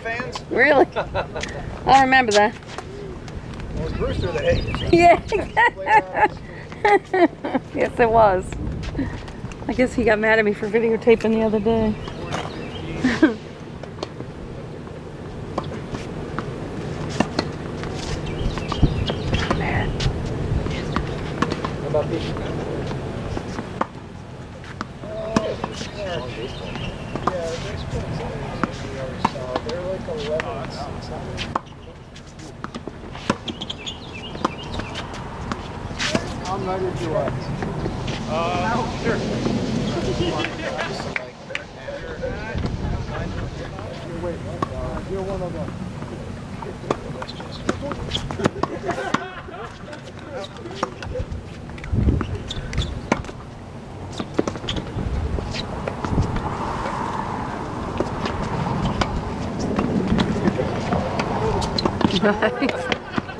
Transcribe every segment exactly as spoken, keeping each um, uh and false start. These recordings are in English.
fans? Really? I remember that. It was Brewster that hated you. Yeah. Yes, it was. I guess he got mad at me for videotaping the other day. How about these? They're like eleven something. How much did you want? Uh, sure. Wait, you're one of them. Nice.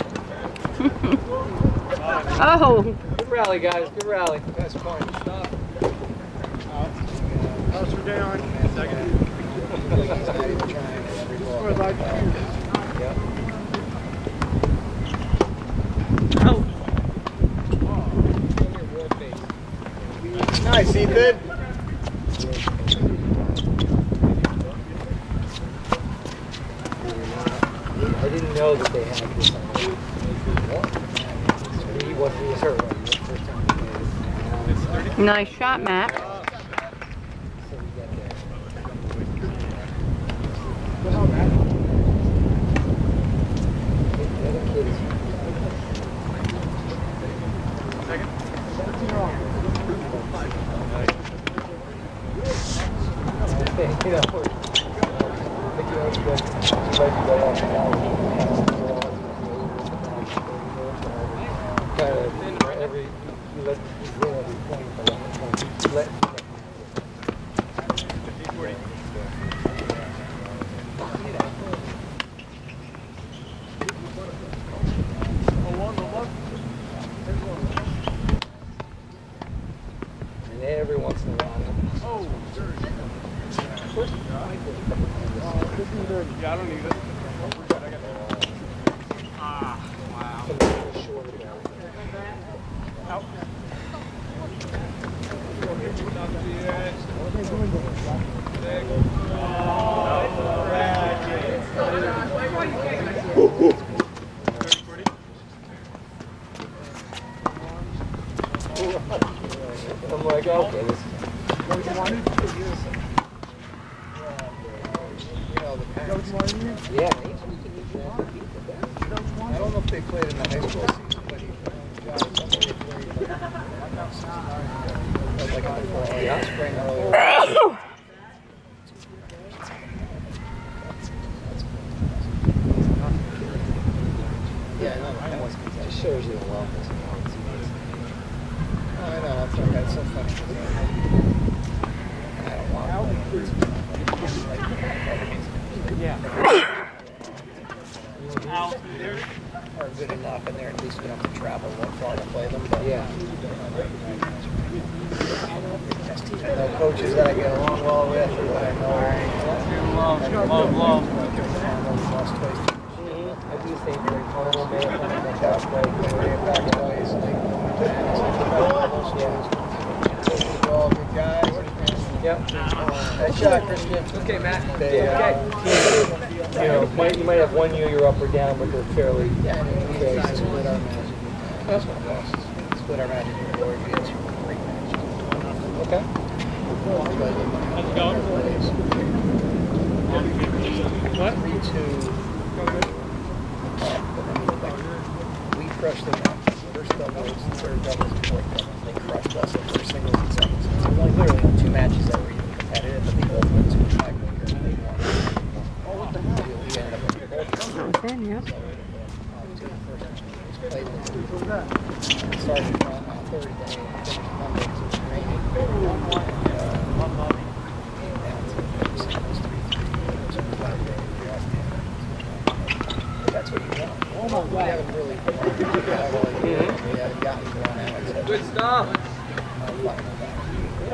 Oh. Good rally, guys. Good rally. That's fine. Stop. How's for day on? Second. He's not even trying every ball. Yep. Oh. Nice, Ethan. I didn't know that they had this on the He was, he was hurt, right? The first time he did it. Nice shot, Matt. So we got there. The other kid is... Second. Okay, you know, I think you know, it's good. You might be better off now. Kind of, every, you let, you win every point, but you let, and every once in a while. Oh, sure. Yeah, I don't need it. Ah, wow. Out. I'm like, okay, this is... What you wanted? Yeah, I don't know if they played in the high school season, but he like a spring earlier. Yeah, I know. I was just shows you the love. Oh, I know. That's okay. It's so funny. I don't want to. Yeah. Are good enough, and they're at least we don't have to travel that far to play them. But yeah. I know coaches that I get along well with, or that I know. Love, love, love. I do think they're horrible, man. Good guys. Yep. Nice shot, Christian. Okay, Matt. They, uh, okay. You know, might, you might have one year you're up or down, but they're fairly. Yeah, I mean, we guys split our matches. That's what it was. Split our matches with Georgia. It's great matches. Okay. Let's go. What? Three, two. We crushed them out. First doubles, third doubles, and fourth doubles. They crushed us in first singles and seconds. So like literally on two matches that were even competitive, but they both went to the tiebreaker and they won. Oh, what the hell? We ended up with the both. Then, yeah. Started on Thursday, finished Monday because it was raining. Uh, one month. Came down to singles three three. That's what you want. Oh my God. We haven't really, we haven't gotten blown out. Good stuff.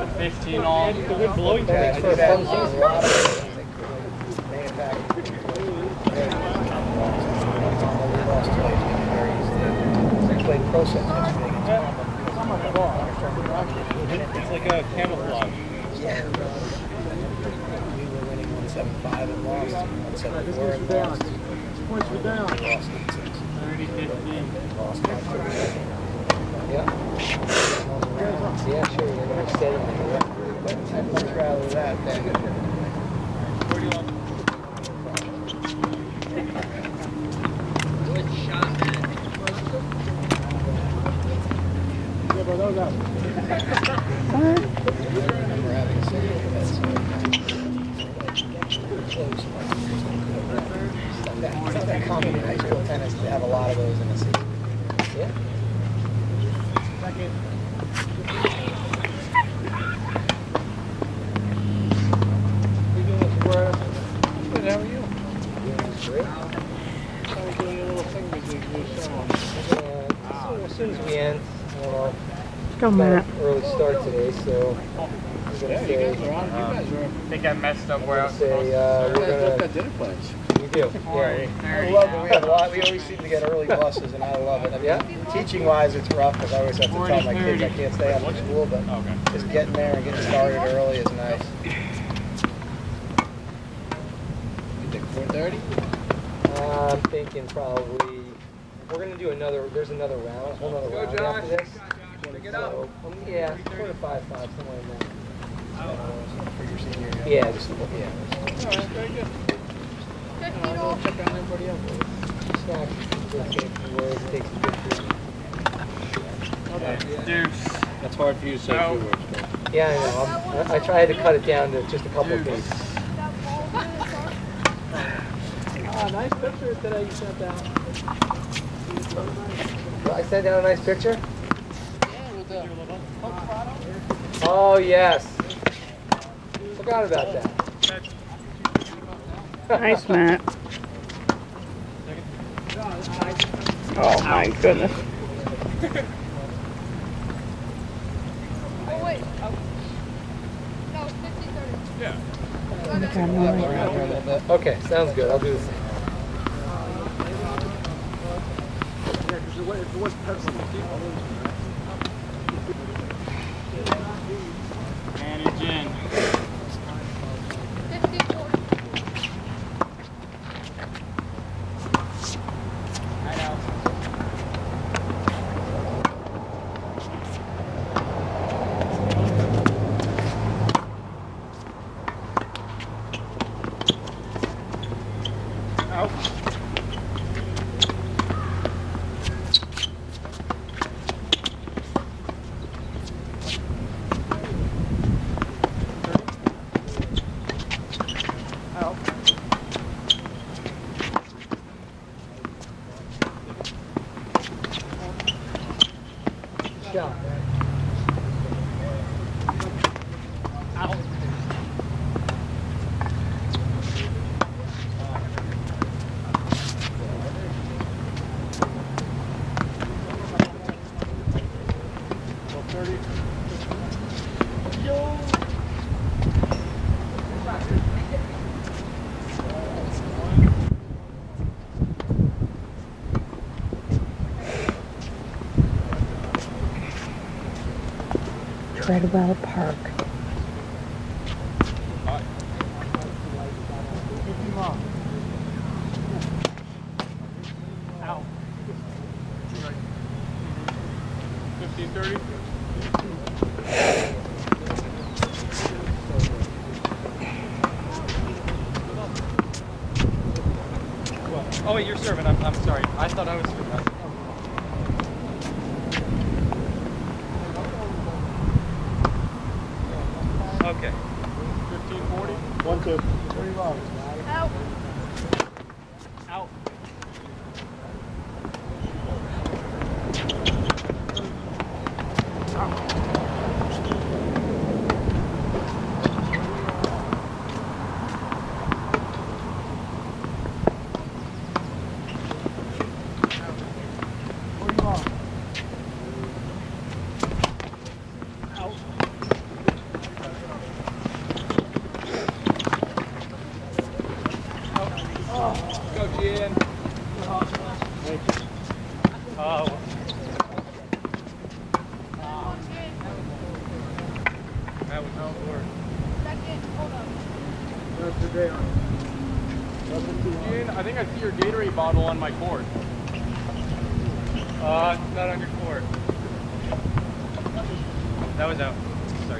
fifteen all. Good blowing tag. Thanks for a fun A lot of things they could manufacture. lost twice, he was very easily. He played pro sets yesterday against Palmer. It's like a camouflage. Yeah. We were winning one seven five and lost, one seven four and lost. Points were down. Lost eight six. thirty fifteen. Lost five thirty-seven. Yeah. Yeah, sure. You're going to stay in there. But I'd much rather that than. Good shot, man. Yeah, but those out. I remember having a senior that's close. It's not that common in high school tennis to have a lot of those in a season. Yeah. Second. You doing this for us? Good, how are you? Great. How we doing a little thing we did this summer? Uh, so as soon as we end, well, Go, Matt. early start today, so we're Yeah, gonna you say, guys are on. You guys are. I think I messed up we're where I gonna was say, supposed uh, we're Got gonna, dinner plans. we do, yeah. I love it. We have a lot. We always seem to get early buses, and I love it. I mean, Yeah. teaching-wise, it's rough because I always have to tell my kids I can't stay after school, but Okay. just getting there and getting started early is nice. You think four thirty? Uh, I'm thinking probably, we're gonna do another, there's another round, a whole nother Go, round Josh. after this. Pick it So, up. um, yeah, four to five, five, somewhere in there. For your senior year. Yeah, just, yeah. All right, very good. Uh, we'll check on everybody else. Snack, just say a few words, take some pictures. Deuce. That's hard for you to say Oh. a few words, but. Yeah, I know, I'm, I, I tried to cut it down to just a couple of pages. Ah, nice picture today you sent out. I sent down a nice picture? Yeah, with the Oh, yes. Forgot about that. Nice, Matt. Oh my goodness. Oh, wait. Oh. No, fifty thirty. Yeah. Okay, I'm Yeah, all we're right. around here a little bit. Okay, sounds good. I'll do the same. Manage in. fifty forty. I know. Out. Out. Shot. Out. twelve thirty. Treadwell Park. Out. Fifteen thirty. Oh wait, you're serving. I'm, I'm sorry. I thought I was serving. Okay. Fifteen forty. One, two. Out. Out. That was how it worked. Second, hold up. That's the day on. Ian, I think I see your Gatorade bottle on my court. Uh, it's not on your court. That was out. Sorry.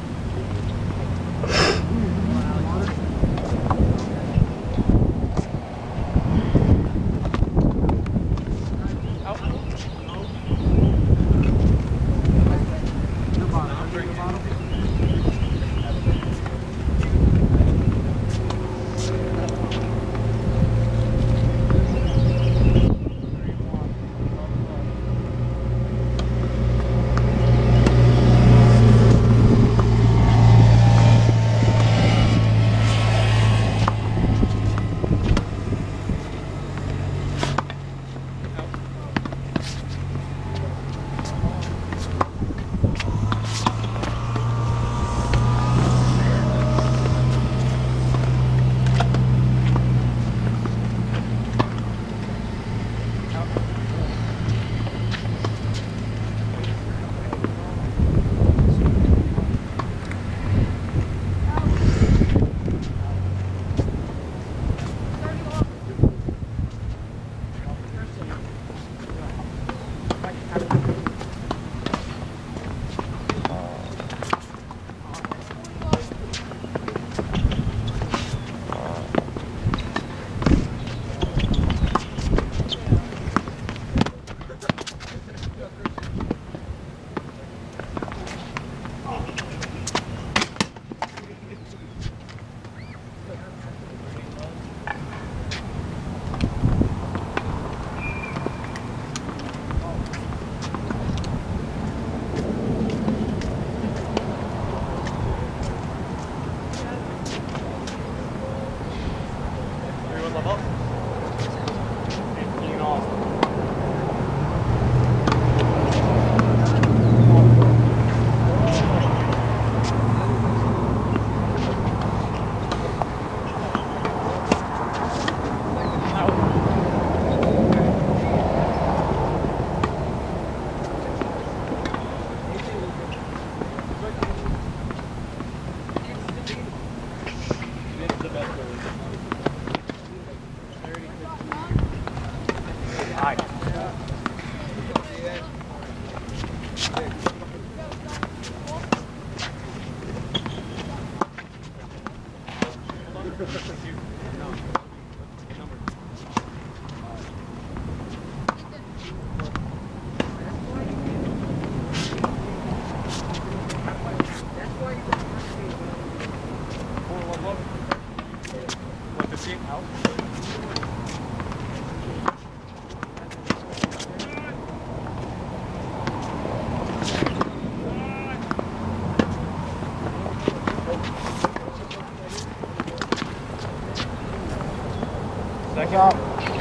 Second. Up.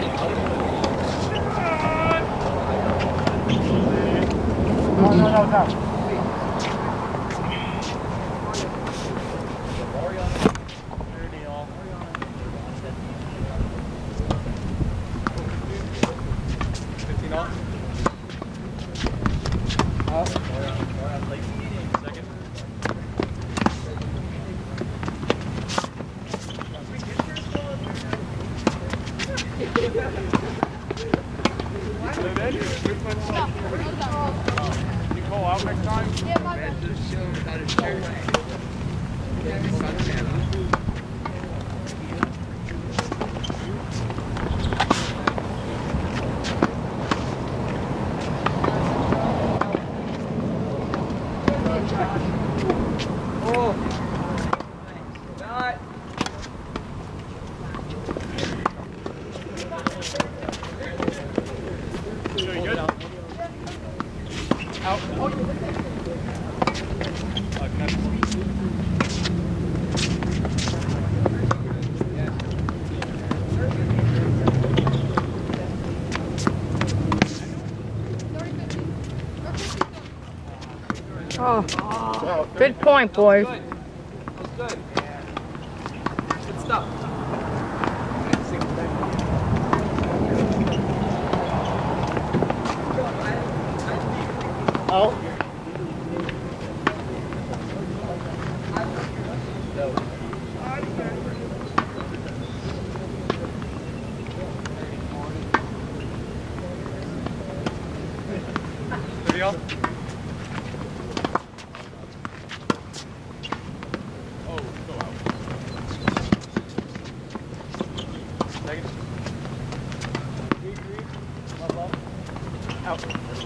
No, no, no, no. Oh, good point, boys. Good. Good. Good stuff. Oh. No. Thirty off. Oh, go out. Second. Three, three. Left, left. Out.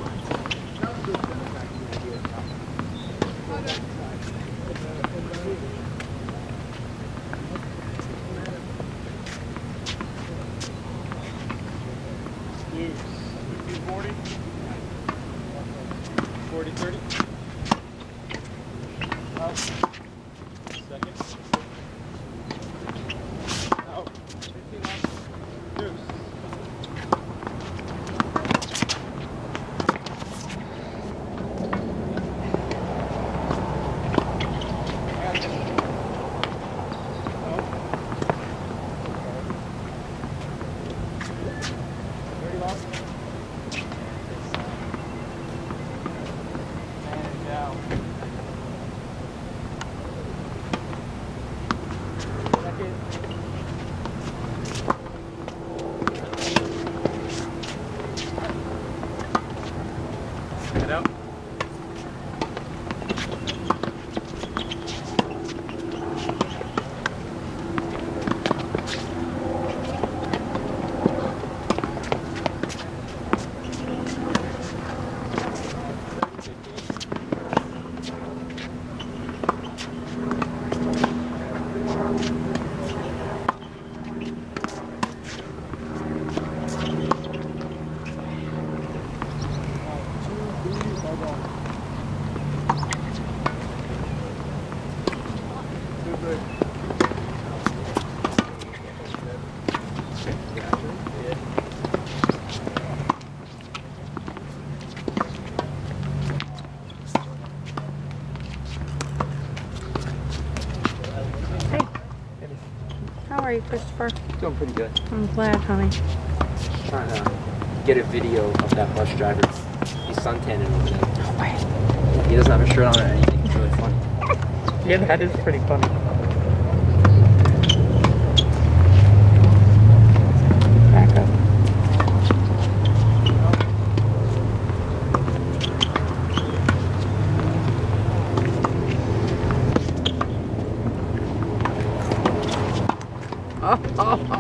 Loose. fifteen forty. forty thirty. Out. Second. Out. fifteen on. Loose. thirty lost. And down. Second. Head out. How are you, Christopher? Doing pretty good. I'm glad, honey. Trying to get a video of that bus driver. He's suntanning over there. No way. He doesn't have a shirt on or anything. It's really funny. Yeah, that is pretty funny. Back up. Oh, oh, oh.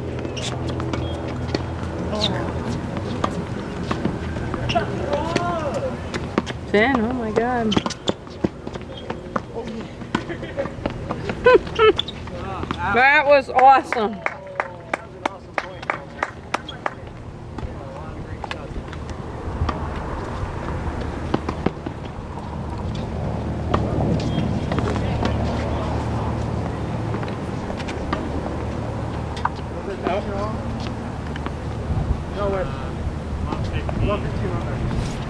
ten, oh my god. That was awesome. Out. Nowhere. Love fifteen on there.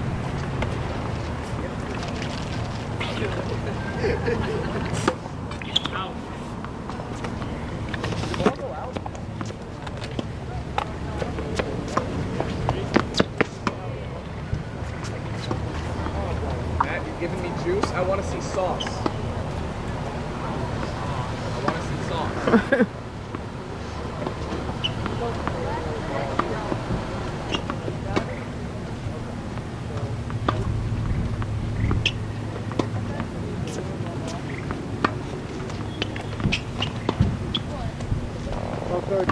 Out. Did the ball go out? Matt, you're giving me juice? I want to see sauce. I want to see sauce. Third.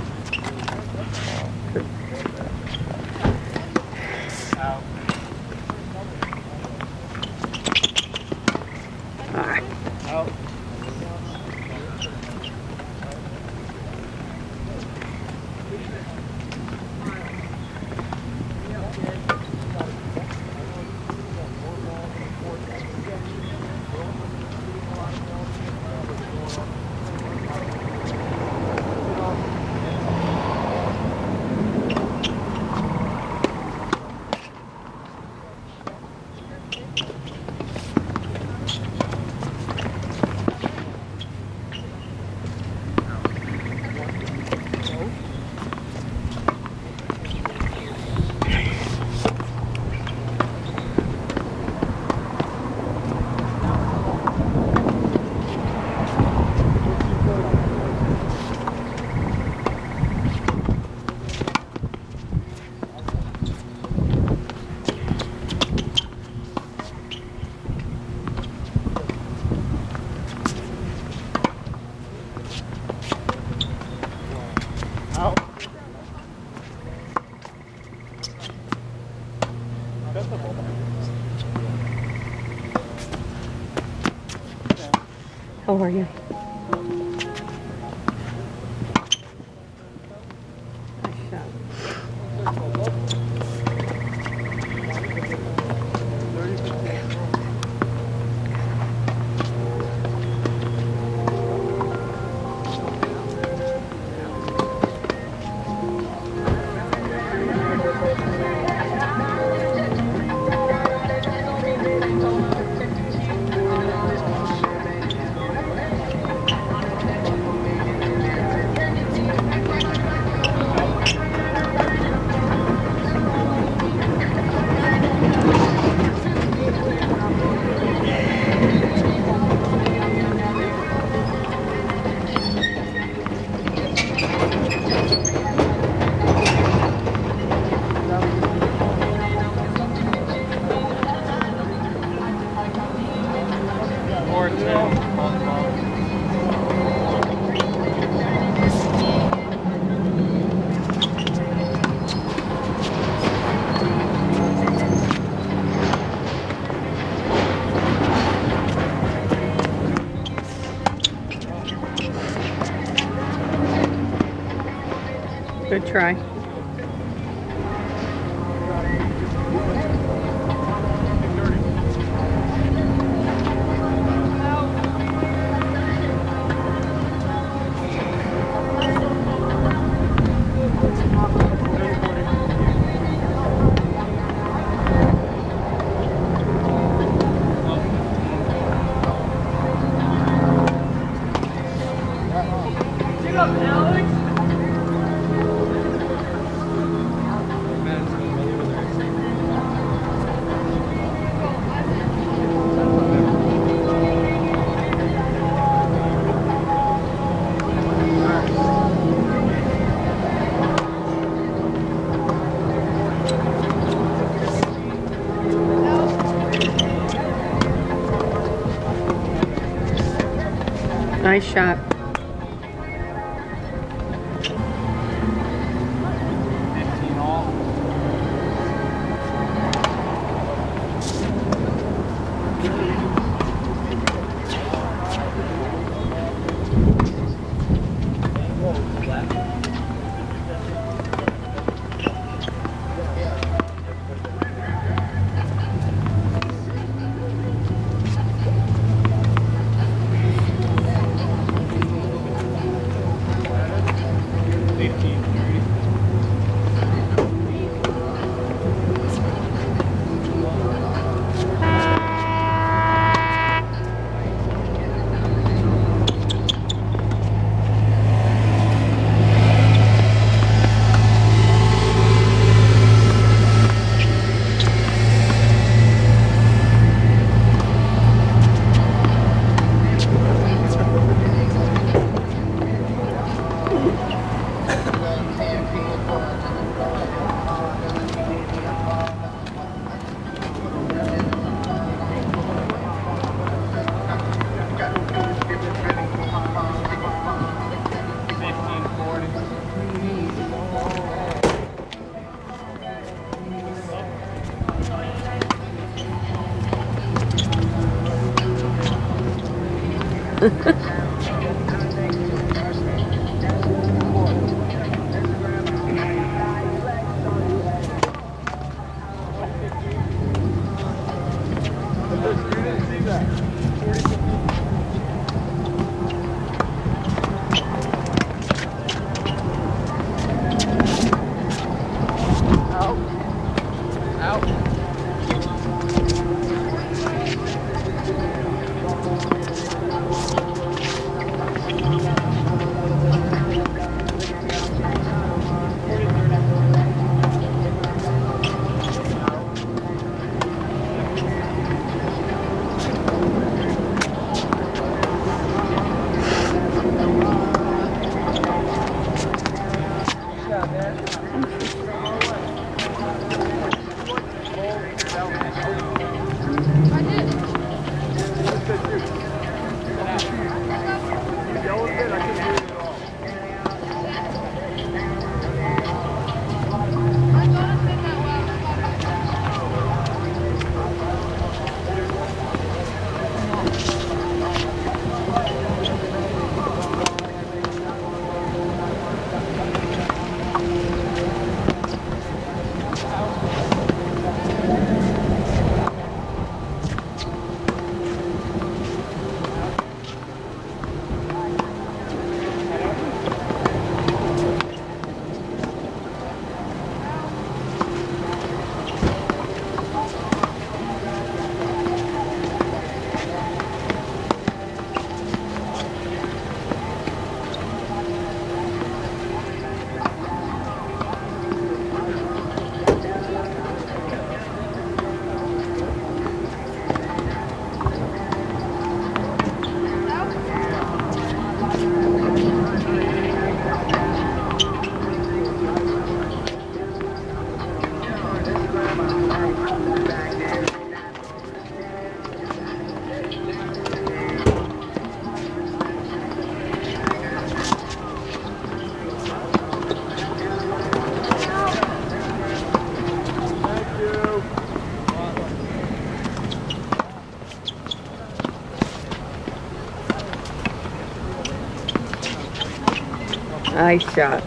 Out. Ah. Out. How are you? Nice shot. Good try. Nice shot. Nice shot.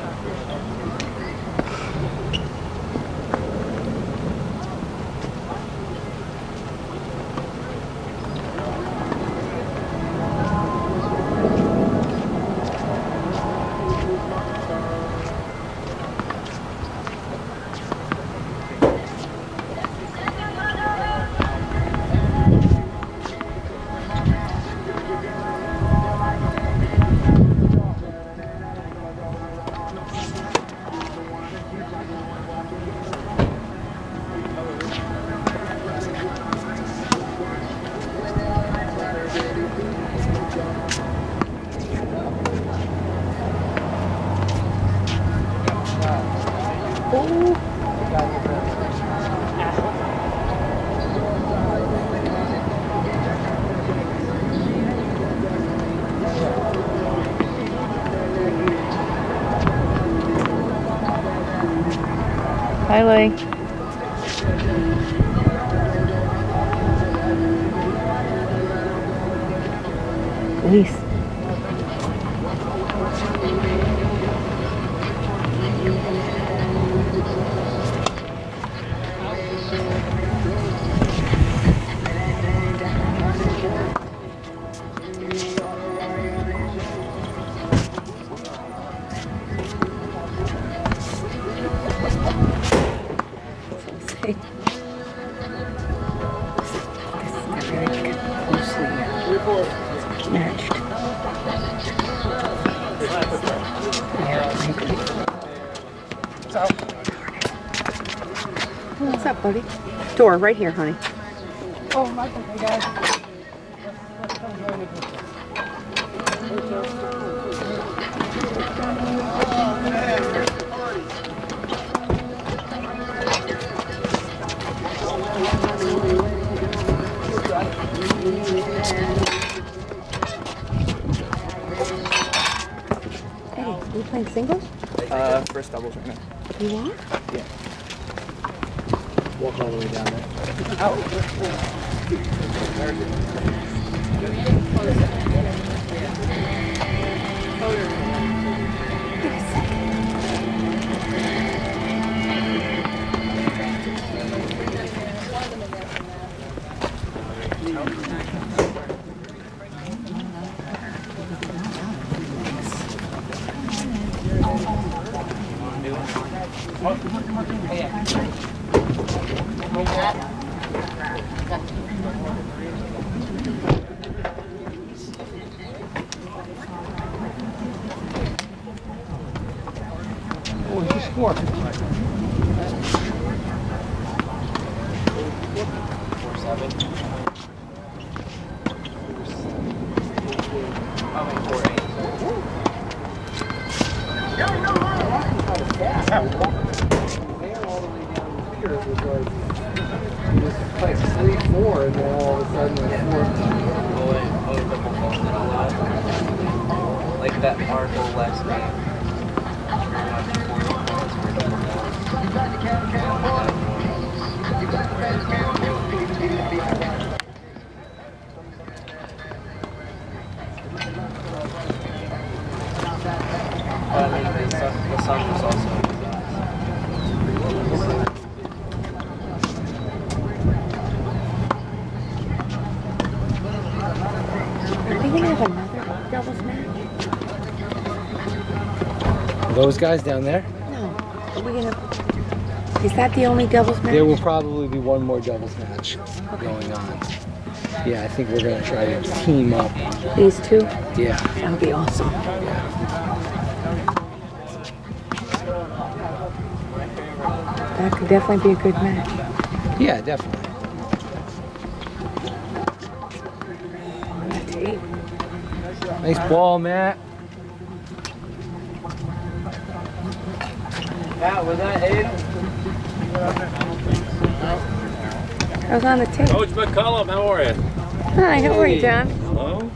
Hi, Lee. Elise. What's up, buddy? Door right here, honey. Oh, my God. Hey, are you playing singles? Uh, first doubles right now. You are? Yeah. Walk all the way down there. Oh, he scored. Four seven. I mean four eight. It was like, it was like three, four, and then all of a sudden it's four. Oh, wait. Oh, double faulted a lot. Like that Marvel last game. I mean, the sun, the sun was also in his eyes. Are we gonna have another doubles match? Those guys down there? No. Are we gonna? Is that the only doubles match? There will probably be one more doubles match going on. Yeah, I think we're gonna try to team up. These two? Yeah. That would be awesome. That could definitely be a good match. Yeah, definitely. Nice ball, Matt. Matt, was that Abe? I was on the tape. Coach McCullum, how are you? Hi, how are you, John? Hello.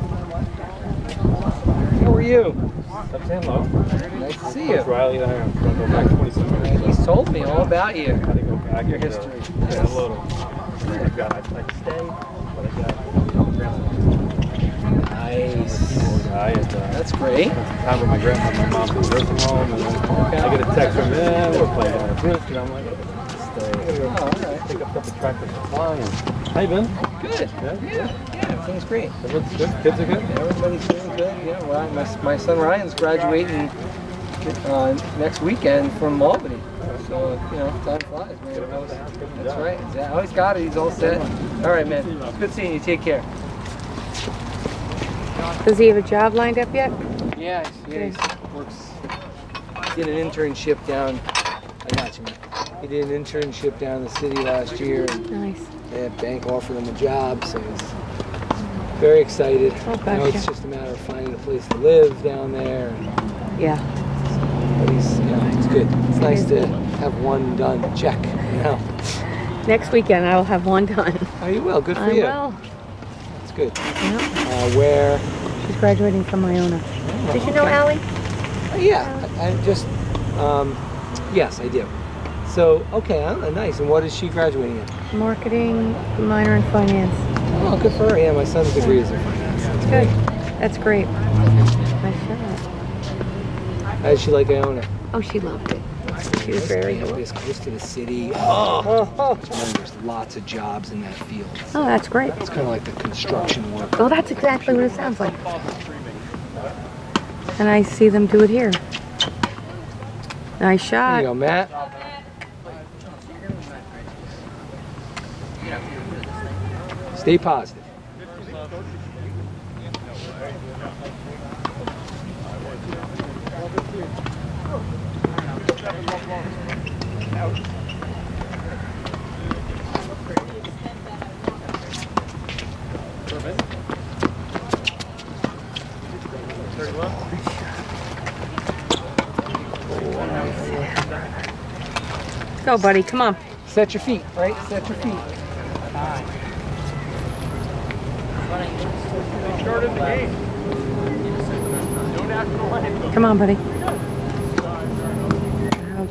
How are you? Stop saying hello. Nice to see Coach you. Riley and I are going to go back twenty-seven minutes. He's told me all about you. I gotta go back. Your and, uh, history. Yeah, a little. I've got, I, I stay, but I got grandma. Nice. Poor guy. I had uh, That's great. spent some time with my grandma, my mom's in the nursing home, and then I get a text from them. We're playing down at Brisk, and I'm like, I'm gonna stay. Oh, all right. Pick up stuff at Tractor Supply. And how you been? Good. Yeah. Yeah, yeah, everything's great. Everyone's good. Kids are good. Everybody's doing good. Yeah, well, my, my son Ryan's graduating uh, next weekend from Albany. So, you know, time flies, man. That's right. Exactly. Oh, he's got it. He's all set. All right, man. It's good seeing you. Take care. Does he have a job lined up yet? Yeah, yeah, he works. He did an internship down. I got you, man. He did an internship down in the city last year. And Nice. the bank offered him a job, so he's very excited. Oh, You know, it's gotcha. just a matter of finding a place to live down there. And, Yeah. but he's, you know, it's good. It's nice is to good. have one done. Check. You know. Next weekend I will have one done. Oh, you will. Good for I you. will. That's good. Yep. Uh, where? She's graduating from Iona. Did you know Allie? Uh, yeah, I, I just, um, yes, I do. So, okay, uh, nice. And what is she graduating in? Marketing, minor in finance. Oh, good for her. Yeah, my son's degree is in finance. That's Good. great. That's great. Nice shot. How did she like Iona? Oh, she loved it. She was very Iona cool. is close to the city. Oh, there's lots of jobs in that field. Oh, that's great. It's kind of like the construction work. Well, that's exactly what it sounds like. And I see them do it here. Nice There shot. you go, Matt. Stay positive. Go, buddy. Come on. Set your feet, right? Set your feet. Started the game. No national anthem. Come on, buddy. Out.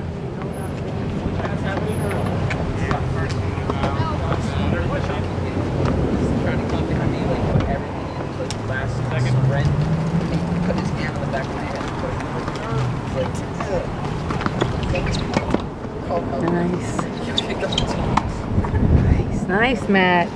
Trying to come behind me, like put everything in, like the last second sprint. He put his hand on the back of my head and put it It's like, oh, oh. Nice. You picked up the team. Nice. Nice, Matt.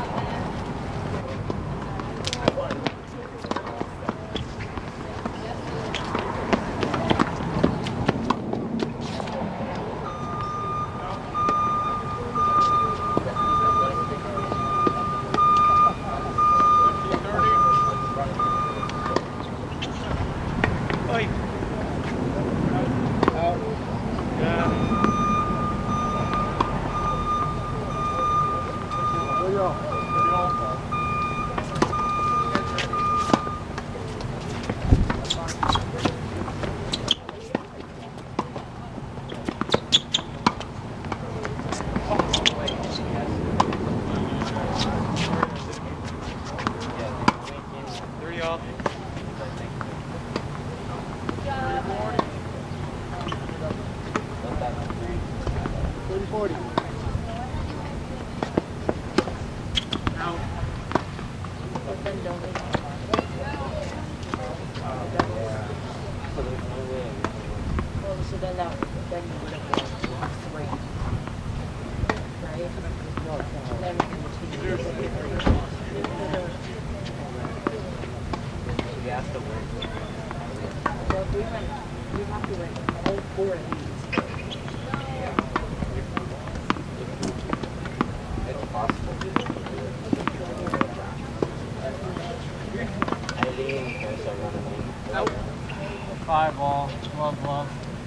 Five ball, glove, glove.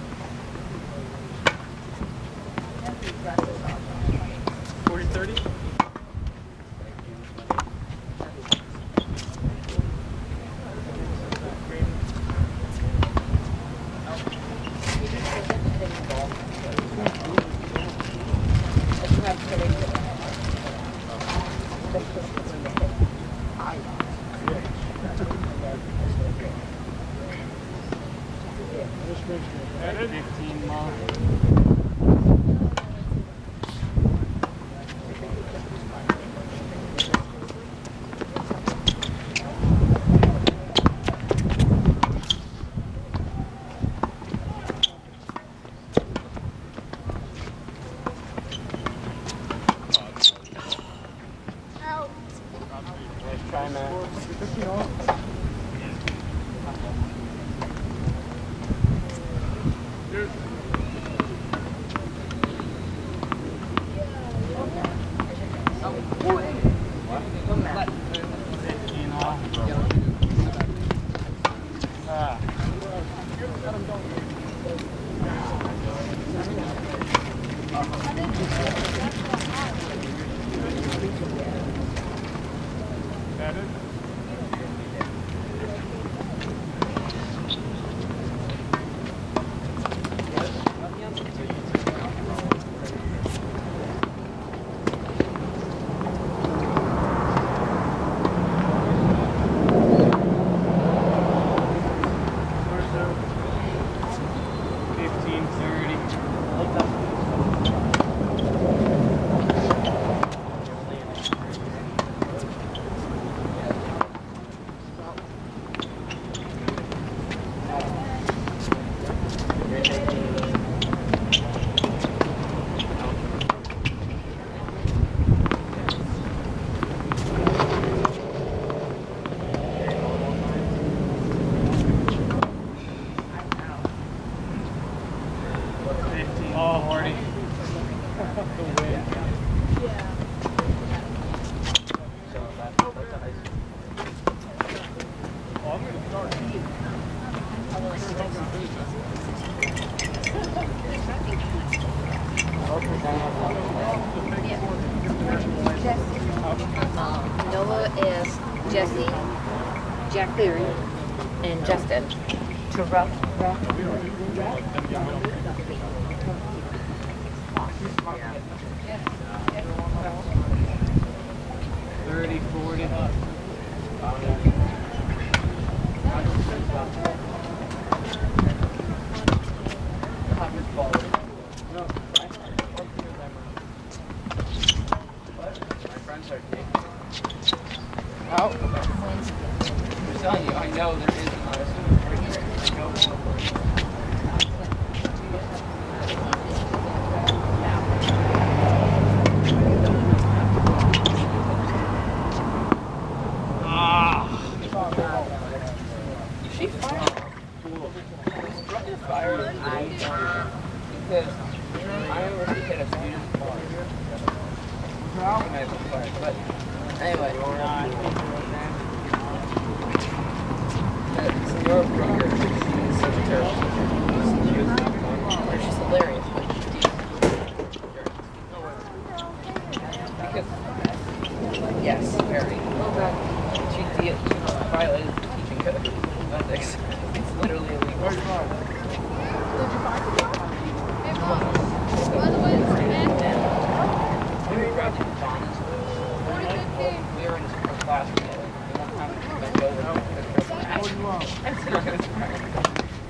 forty thirty? fifteen months. Um, Noah is Jesse, Jack Cleary, and Justin. To rough, rough. thirty, forty. Out. I'm telling you, I know there is an She fired. Fire. I because I remember she hit a student's car. She might have been fired, but anyway. Uh, Senora Brooker, she's such a terrible teacher. She's hilarious, but she's deep. Because, yes, very. She, de- she violated the teaching code of ethics. It's literally illegal. By the way, this man, We were grabbing Thomas. forty-fifth game. We were in a class together. We won't have to bend over. It's not gonna spread.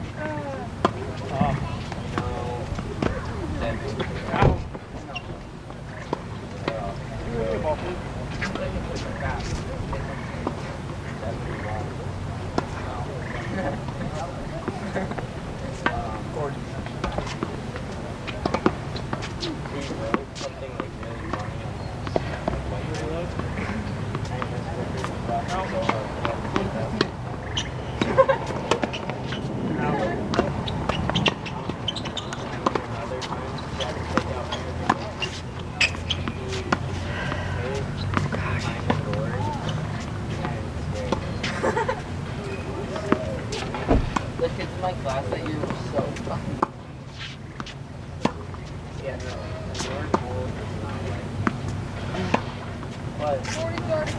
The kids in my class that year were so fucking. Yeah, no. But. forty thirty.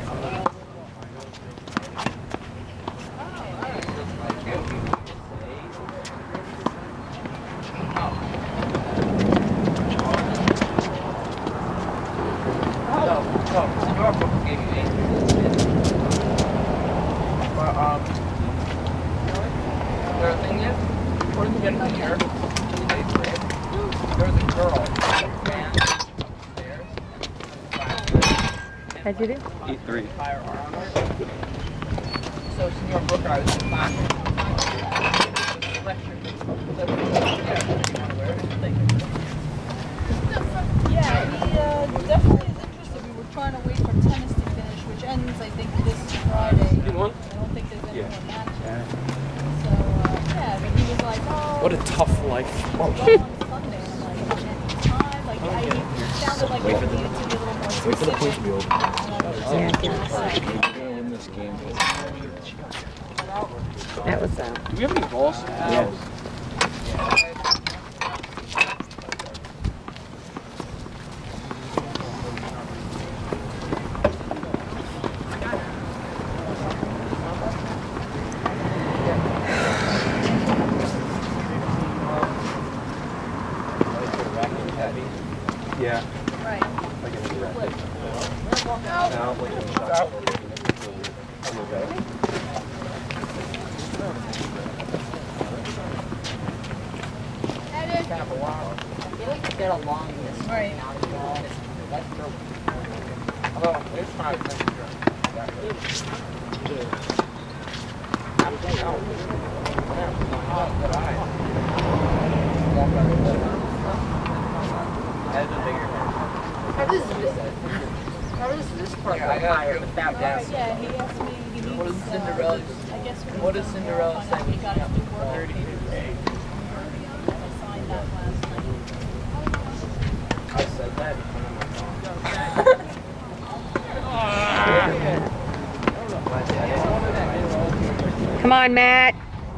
But, um, the thing is, towards the end of the year, in the eighth grade, there was a girl that ran upstairs. How'd you do? Eight three. Firearm on her. So, Senor Brooker, I was in class. Lecture. So, yeah, you want to wear it? Thank you. Yeah, he uh, definitely is interested. We were trying to wait for tennis to finish, which ends, I think, this Friday. You want? I don't think there's any Yeah. more matches. So, uh, yeah, but he was like, oh, What a tough life. go on Sunday. And I'm like, any time. Like, I, it sounded like it needed to be a little more specific. Wait for the place to be open. Yeah. In this game. That was uh, Do we have any balls? Yes. Yeah. Right. Like a racket. No. Now, like a shot. I'm okay. Headed. Kind of a while. I feel like get along this Right. now as well. That's true. Although, it's fine. How does this, how does this part Yeah, I go gotta higher go without down. this? Yeah, he asked me, he needs, What does uh, Cinderella- I guess when what he does was done, Cinderella we'll find out say He got his new work. thirty days? I signed that last night. I said that in front of my phone. Come on, Matt.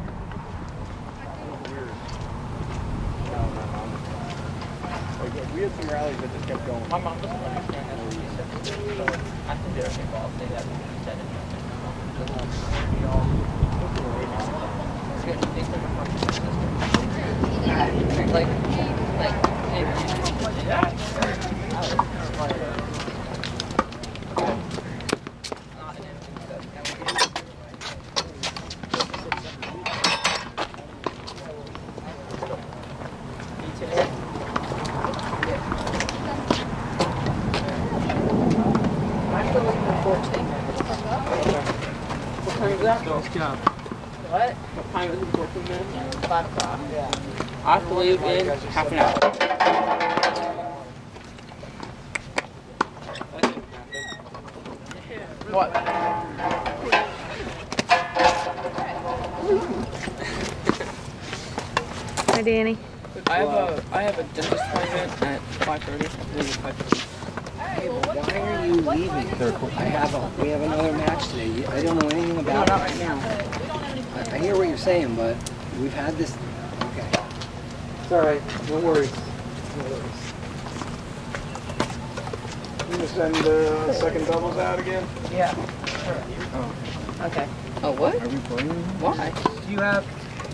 Like, we had some rallies that just kept going. My mom doesn't understand how to reset. So I think they're involved. They have to set it. Like, What time is that? Nice job. what? What time is it? fourteen minutes? Five o'clock. Yeah. I have to leave in half an hour. What? Hi, Danny. I have a I have a dentist appointment at five thirty. Hey, but why are you leaving? I have a, we have another match today. I don't know anything about it. Not right now. I, I hear what you're saying, but we've had this. Okay. It's all right. No worries. No worries. You gonna send the second doubles out again? Yeah. Okay. Oh, what? Are we playing? Why? Do you have?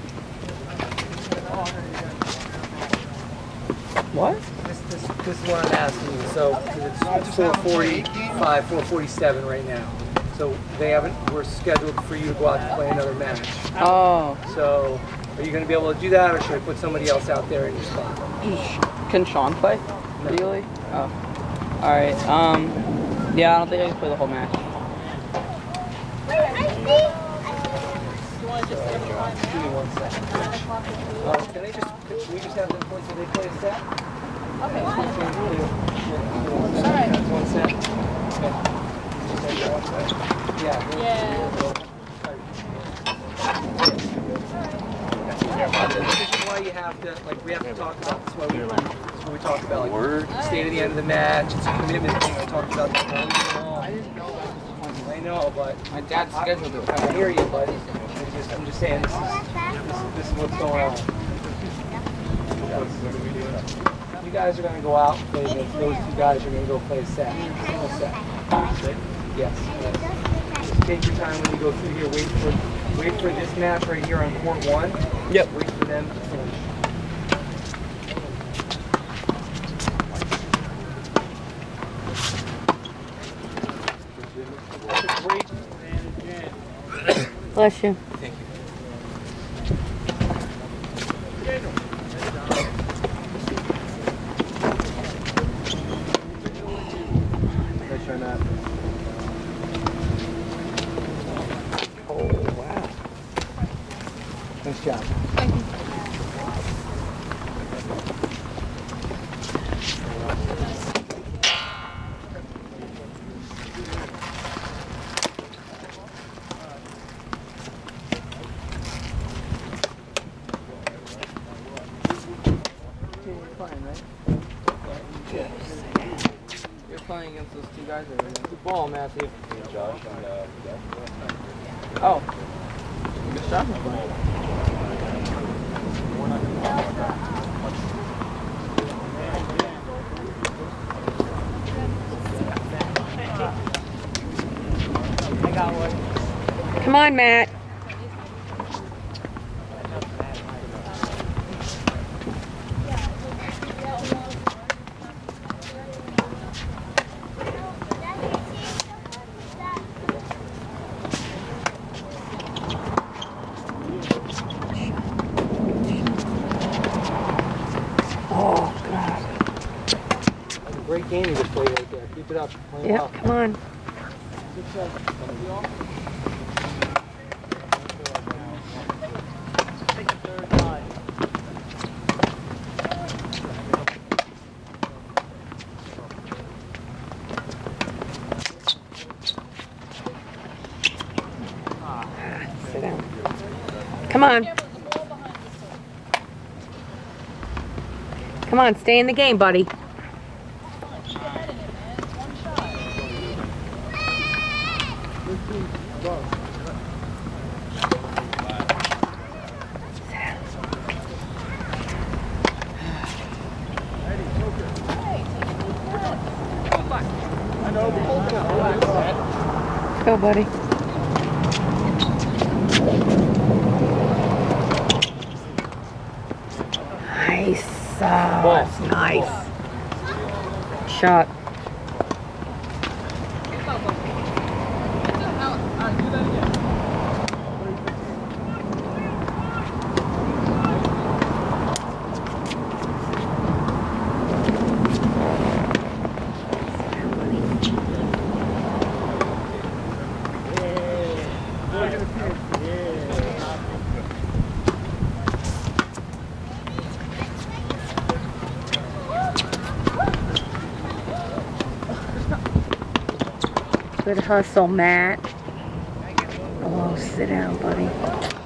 What? This, this, this is what I'm asking you. So 'cause it's, it's four forty-five, four forty-seven right now. So they haven't. We're scheduled for you to go out to play another match. Oh. So are you going to be able to do that, or should I put somebody else out there in your spot? Can Sean play? No. Really? Oh. All right. Um. Yeah, I don't think I can play the whole match. Give me one second. Uh, can they just? Can we just have them play? So they play a set? Okay. All right. That's one set. Okay. Yeah. Yeah. This is why you have to, like, we have to talk about, this is why we, this is what we talk about, like, word, stay to the end of the match, it's a commitment thing, I talked about that all year long. I didn't know about this one. I know, but. My dad's scheduled it. I hear you, buddy. I'm just, I'm just saying, this is, this is, this is what's going on. You guys are gonna go out and play, the- those two guys are gonna go play a set, single set. Yes, yes. Just take your time when you go through here, wait for, wait for this match right here on court one. Yep. Wait for them to finish. Bless you. Thank you. Oh, wow. Nice job. You're playing against those two guys over there. Good ball, Matthew. Josh and uh, Oh. I guess Josh is playing. Come on, Matt. Oh, God. That's a great game you just played right there. Keep it up. Play Yep, well. come on. Sit down. Come on. Come on, stay in the game, buddy. go, buddy. Nice. Oh, that's nice. Shot. Good hustle, Matt. Oh, sit down, buddy.